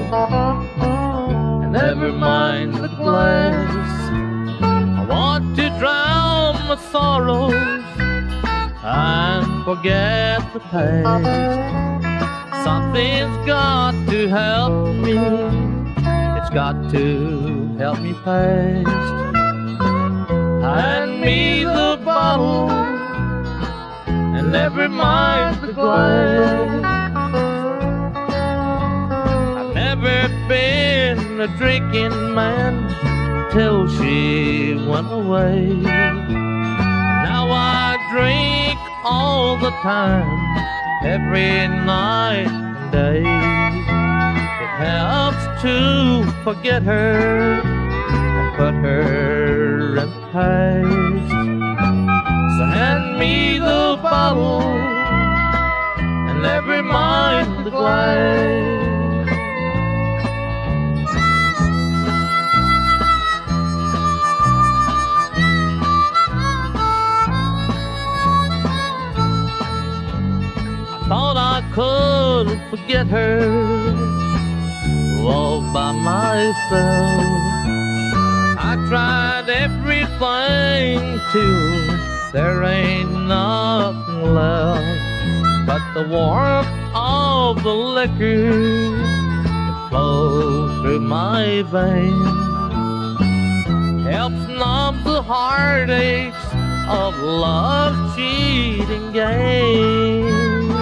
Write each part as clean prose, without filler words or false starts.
and never mind the glass. I want to drown my sorrows and forget the past. Something's got to help me, it's got to help me past. Hand me the bottle and never mind the glass. I've never been a drinking man till she went away. Now I drink all the time, every night and day. It helps to forget her and put her in the past. So hand me the bottle and never mind the glass. Thought I could forget her all by myself. I tried everything till there ain't nothing left but the warmth of the liquor that flows through my veins. Helps numb the heartaches of love's cheating game.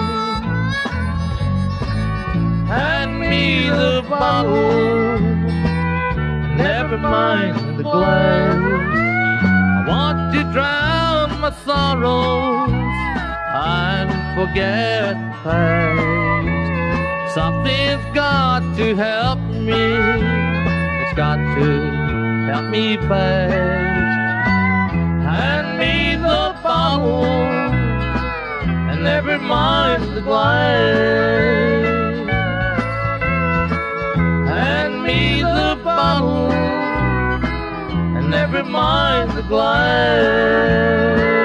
Hand me the bottle, never mind the glass. I want to drown my sorrows and forget the past. Something's got to help me, it's got to help me fast. Hand me the bottle and never mind the glass. Hand me the bottle and never mind the glass.